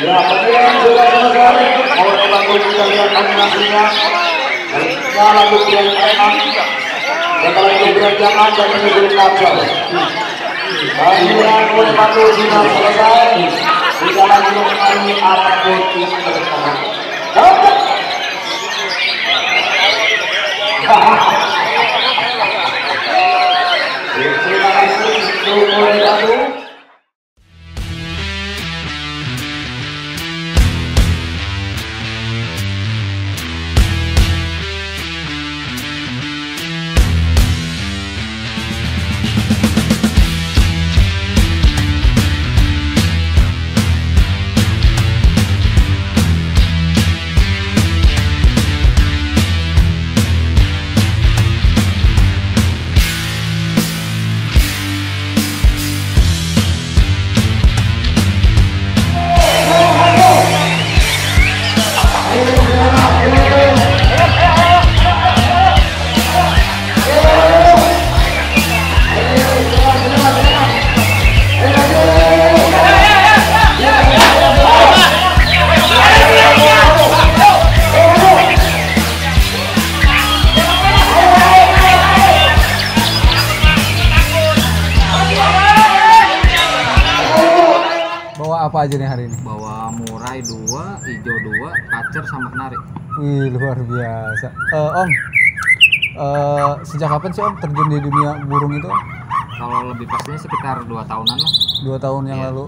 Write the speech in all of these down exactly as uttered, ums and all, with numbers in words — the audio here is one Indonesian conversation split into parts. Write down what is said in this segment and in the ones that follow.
Ya, kemudian sudah selesai. Mau dibantu kita lihat kombinasinya. Ya, lalu yang enam. Setelah itu beranjakan dan menyebut kapal. Kemudian oleh Batu sudah selesai. Tidak lagi mengalami apapun yang berkembang. Terima kasih untuk oleh Batu. Apa aja nih hari ini? Bawa murai dua, hijau dua, kacer sama kenari. Wih, luar biasa. Uh, om, uh, sejak kapan sih Om terjun di dunia burung itu? Kalau lebih pastinya sekitar dua tahunan lah. Dua tahun yang yeah. lalu.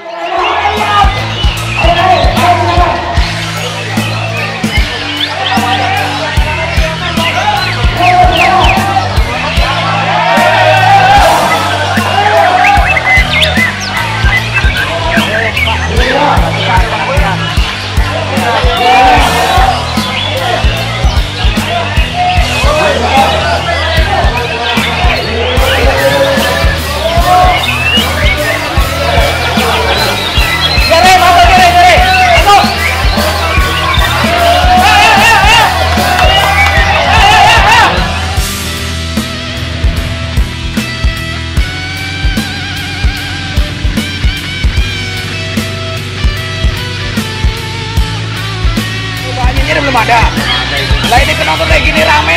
Belum ada. Lah ini penonton kayak gini rame.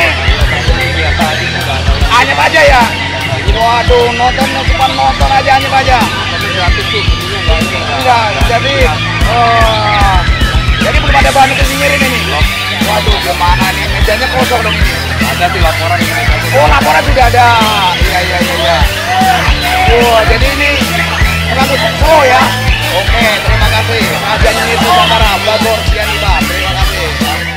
Anyep aja ya. Waduh, nonton cuma nonton aja, anyep aja. Enggak, jadi uh, jadi belum ada bahan kesinyirin ini. Waduh, gimana nih? Mejanya kosong dong ini. Ada sih laporan ini. Oh, laporan sudah ada. Iya, iya, iya, iya. Wah, jadi ini terlalu slow ya. Oke, terima kasih. Ajanya itu Bangkara, Bogor, Sianida. Terima kasih.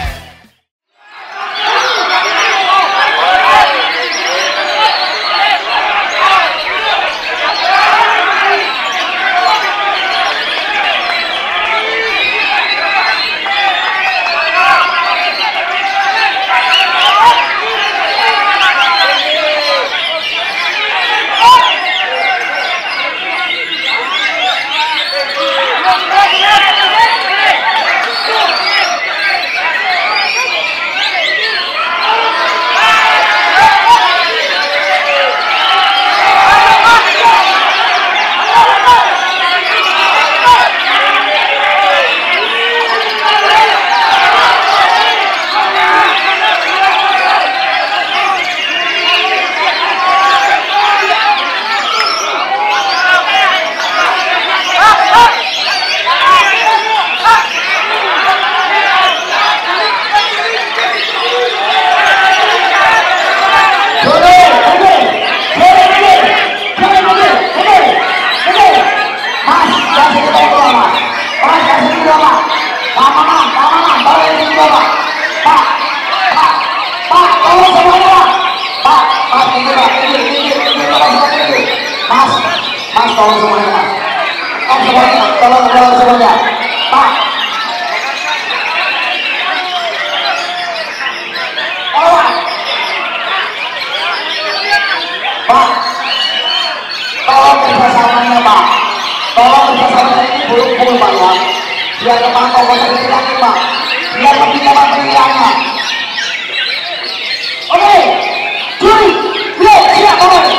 Tolong semuanya, Mas. Tolong semuanya, tolong tolong semuanya, Pak. Tolong, Pak. Tolong kerjasamanya, Pak. Tolong kerjasamanya ini buruk-buruk, Pak ya. Biar kepantau kosan ini lagi, Pak. Biar lebih dapat pilihannya. Oke, juri, yuk, siap, tolong.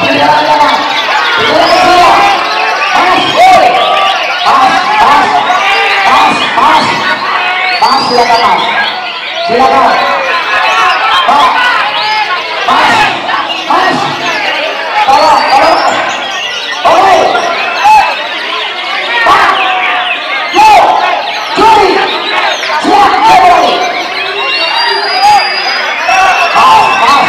Penjalannya mas. Penjalannya semua. Mas, woi. Mas, mas. Mas, mas. Mas, silakan mas. Silakan. Pak. Mas. Mas. Tolong, tolong. Oke. Pak. Yo. Juri. Siap, kembali. Mas, mas.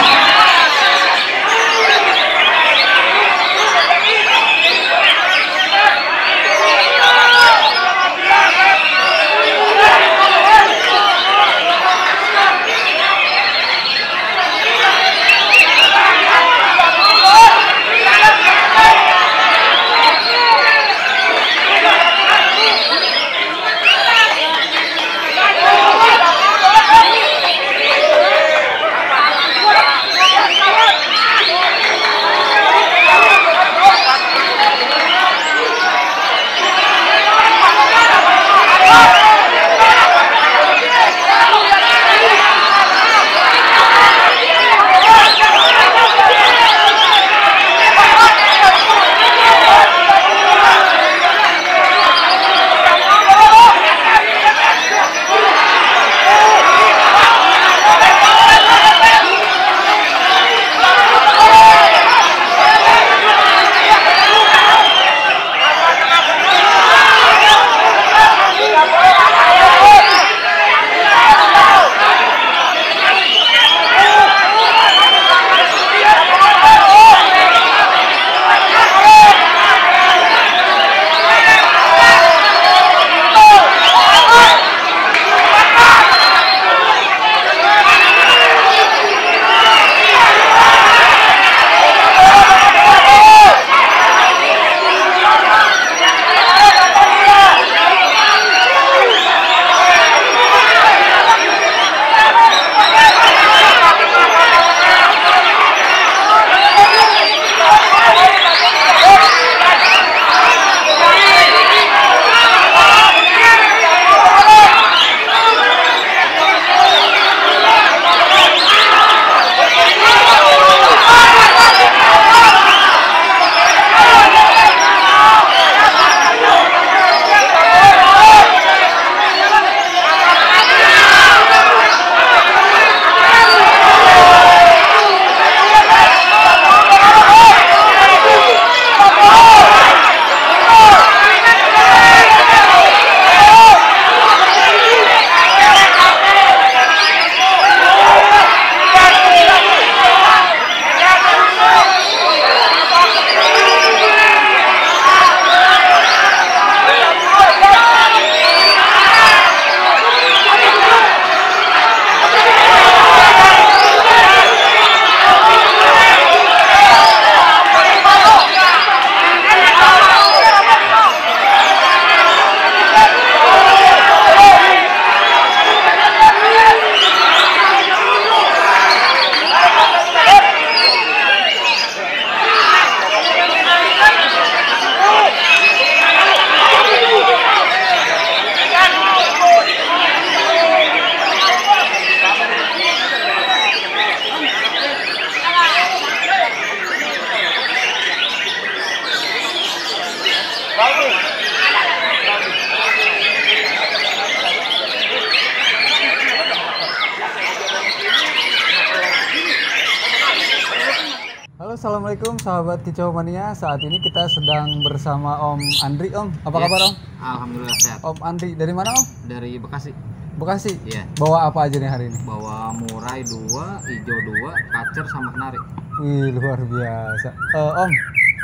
Halo, assalamualaikum sahabat Kicau Mania. Saat ini kita sedang bersama Om Andri. Om, apa Ya, kabar Om? Alhamdulillah sehat. Om Andri dari mana Om? Dari Bekasi. Bekasi. Iya. Bawa apa aja nih hari ini? Bawa murai dua, hijau dua, kacer sama kenari. Wih, luar biasa. Eh, Om,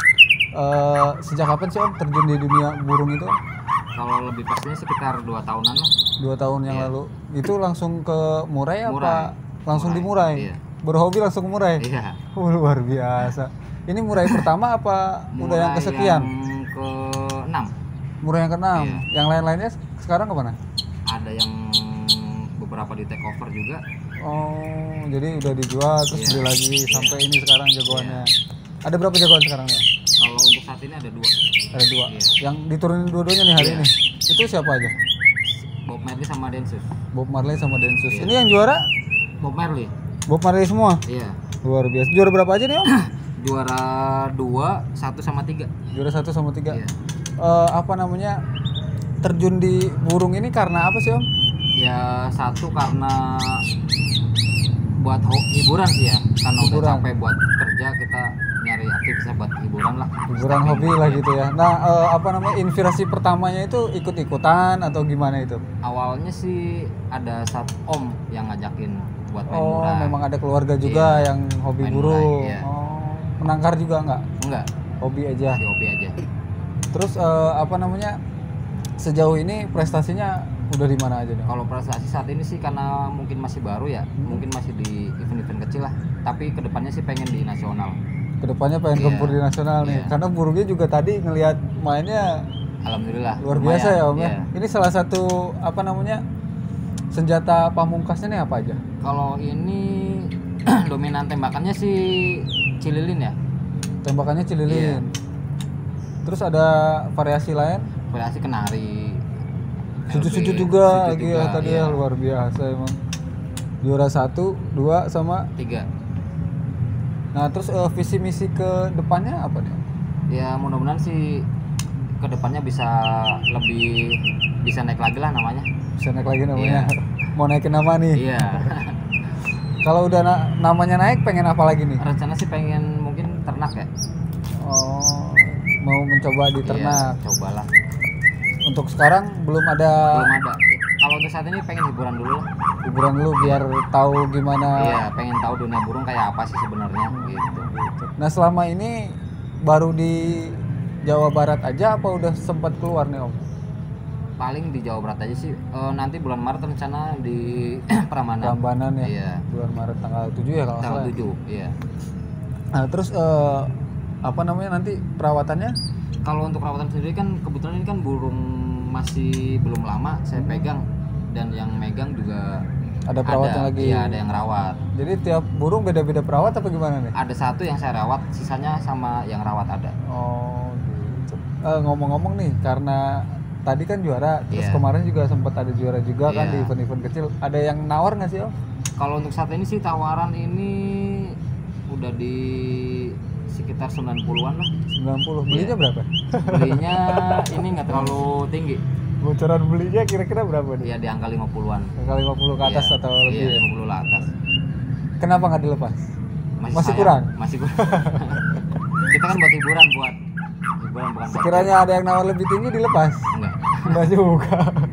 eh, sejak kapan sih Om terjun di dunia burung itu? Kalau lebih pastinya sekitar dua tahunan lah. Dua tahun yang Iya. lalu. Itu langsung ke Murai apa? Murai. Langsung di Murai, Murai. iya. Berhobi langsung ke Murai. Iya. Oh, luar biasa. Ini Murai pertama apa udah yang Murai kesekian? Yang keenam. Murai yang keenam. Iya. Yang lain-lainnya sekarang kemana? Ada yang beberapa di take over juga. Oh, jadi udah dijual terus Iya. beli lagi Iya. sampai ini sekarang jagoannya. Ada berapa jagoan sekarang ya? Kalau untuk saat ini ada dua. Ada dua. Iya. Yang diturunin dua-duanya nih hari Iya. ini. Itu siapa aja? Bob Marley sama Densus. Bob Marley sama Densus. Iya. Ini yang juara Bob Marley. Bob Marley semua. Iya. Luar biasa. Juara berapa aja nih Om? Juara dua, satu sama tiga. Juara satu sama tiga. Iya. Eh, apa namanya, terjun di burung ini karena apa sih Om? Ya satu karena buat ho- hiburan sih ya, karena udah Hiburan. capek buat kerja, kita nyari aktivitas buat hiburan lah. Hiburan hobi lah gitu ya. Nah eh, apa namanya, inspirasi pertamanya itu ikut-ikutan atau gimana itu? Awalnya sih ada satu om yang ngajakin buat main Oh murah. memang ada keluarga juga Iya. yang hobi Main burung. murah, iya. Oh, menangkar juga nggak? Enggak, Hobi aja. di hobi aja. Terus eh, apa namanya, sejauh ini prestasinya udah di mana aja nih? Kalau prestasi saat ini sih karena mungkin masih baru ya, Hmm. mungkin masih di event-event kecil lah. Tapi kedepannya sih pengen di nasional. Kedepannya pengen Iya. gempur di nasional nih, Iya. karena burungnya juga tadi ngelihat mainnya Alhamdulillah. luar lumayan, biasa ya Om ya. iya. Ini salah satu apa namanya, senjata pamungkasnya nih apa aja? Kalau ini dominan tembakannya sih cililin ya. Tembakannya cililin. Iya. Terus ada variasi lain? Variasi kenari. Sujud-sujud L B, juga sujud lagi juga, ya tadi iya. ya, luar biasa emang. Juara satu, dua sama. Tiga. Nah terus eh, visi misi ke depannya apa nih? Ya mudah-mudahan sih kedepannya bisa lebih bisa naik lagi lah namanya. Bisa naik lagi namanya. Iya. Mau naikin nama nih. Iya. Kalau udah na- namanya naik, pengen apa lagi nih? Rencana sih pengen mungkin ternak ya. Oh, mau mencoba di ternak. Iya, cobalah. Untuk sekarang belum ada Belum ada. Kalau untuk saat ini pengen hiburan dulu lah. hiburan dulu biar tahu gimana. Iya, pengen tahu dunia burung kayak apa sih sebenarnya gitu. Nah selama ini baru di Jawa Barat aja apa udah sempat keluar nih Om? Paling di Jawa Barat aja sih. Eh, nanti bulan Maret rencana di Prambanan. Prambanan ya. Iya. Bulan Maret tanggal tujuh ya kalau nggak Tanggal salah. tujuh, iya. Nah terus eh, apa namanya nanti perawatannya? Kalau untuk perawatan sendiri kan kebetulan ini kan burung masih belum lama saya pegang, dan yang megang juga Ada perawatan ada, lagi. Iya, ada yang rawat. Jadi tiap burung beda-beda perawat apa gimana nih? Ada satu yang saya rawat, sisanya sama yang rawat ada. Oh gitu. Eh, ngomong-ngomong nih, karena tadi kan juara, terus Iya. kemarin juga sempat ada juara juga kan Iya. di event-event kecil. Ada yang nawar nggak sih Om? Kalau untuk saat ini sih tawaran ini udah di sekitar sembilan puluhan lah. sembilan puluh. Belinya Iya. berapa? Belinya ini nggak terlalu tinggi. Bocoran belinya kira-kira berapa nih? Iya, di angka lima puluhan. Angka lima puluh ke atas Iya, atau lebih? Iya, ya? lima puluh lah atas. Kenapa nggak dilepas? Masih sayang, kurang? Masih kurang. Kita kan buat hiburan, buat hiburan bukan buat Sekiranya ada yang nawar lebih tinggi dilepas? enggak. Enggak juga.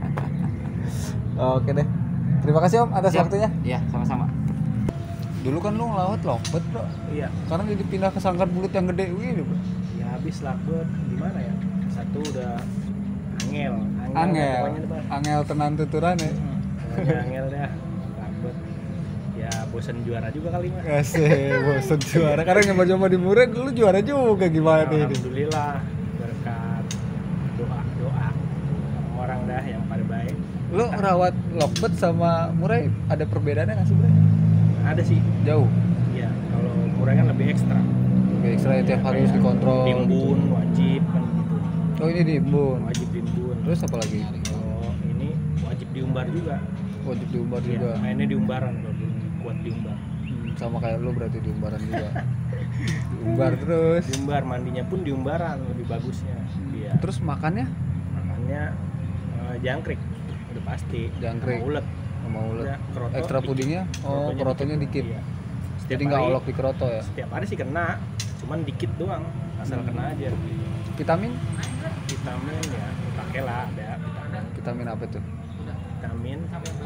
Oke deh. Terima kasih Om atas Siap. waktunya. Iya, sama-sama. Dulu kan lu ngelawat lompet bro. Iya, Sekarang jadi pindah ke sangkar bulut yang gede gini bro. ya habis lakbet gimana ya? Satu udah angel, angel, Angel, pokoknya deh, Pak. angel tenan tuturan ya. Pokoknya angel dah, lakbet. Ya bosen juara juga kali mah. Asik, bosen juara. Karena nyoba-nyoba di Murid dulu juara juga gimana nih? Alhamdulillah berkat doa doa orang dah yang pada baik. Lu merawat lockbird sama murai ada perbedaannya nggak sih bro? Ada sih, Jauh. ya kalau murai kan lebih ekstra. Lebih ekstra ya, tiap hari harus Kayak dikontrol. Timbun wajib kan gitu. Oh ini diimbun. Wajib timbun. Terus apa lagi? Oh ini wajib diumbar juga. Wajib diumbar Iya, juga. mainnya diumbaran kalau belum kuat diumbar. Hmm, sama kayak lu berarti diumbaran juga. Diumbar terus. Diumbar, mandinya pun diumbaran lebih bagusnya. Iya. Terus makannya Makannya eh, jangkrik udah pasti. Jangkrik. Sama ulet. sama ulet. Udah, keroto Ekstra dikit. pudingnya? Oh, kerotonya dikit. Iya. Setiap Jadi nggak hari- olok di keroto ya. Setiap hari sih kena, cuman dikit doang. Asal Hmm. kena aja. Vitamin? Vitamin ya, pakailah ada vitamin. Vitamin apa tuh? Vitamin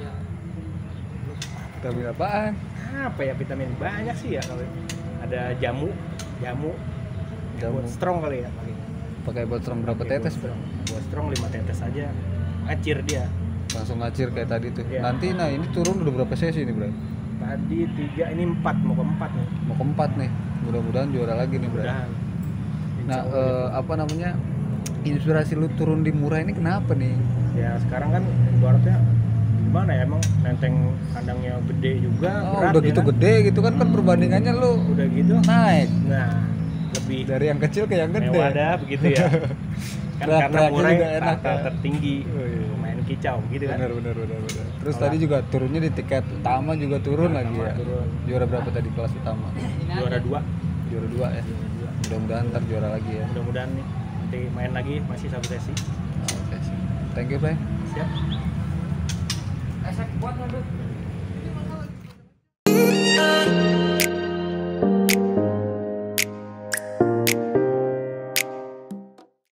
Vitamin apaan? apa ya, vitamin banyak sih ya kalau ada jamu, jamu, Jamu. buat strong kali ya paling. Pakai buat strong berapa Pakai tetes buat bro? strong. Buat strong lima tetes aja. Ngacir dia. Langsung ngacir kayak tadi tuh. Iya. Nanti nah ini turun udah berapa sesi nih bro? Tadi tiga, ini empat, mau ke empat nih. Mau keempat nih. Mudah-mudahan juara lagi nih bro. Mudahan. Nah Insya Allah eh, apa namanya? Inspirasi lu turun di Murah ini kenapa nih? ya sekarang kan ibaratnya gimana ya, emang nenteng kandangnya gede juga. Oh, berat udah ya gitu kan? gede gitu kan kan Hmm. perbandingannya lu Udah gitu, naik nah lebih dari yang kecil ke yang gede. mewah dah begitu ya. Kan karena Teriak-teriaknya murai juga enak tahta ya. tertinggi, Oh, iya. main kicau gitu kan. Benar benar benar benar. Terus Kalau- tadi juga turunnya di tiket utama juga turun lagi Utama ya. turun. Juara berapa tadi kelas utama? Juara dua, juara dua ya. Juara dua. Mudah-mudahan ntar juara lagi ya. Mudah-mudahan nih nanti main lagi masih satu sesi. Oke sih. Thank you, Bray. Siap. Esek buat ngadut.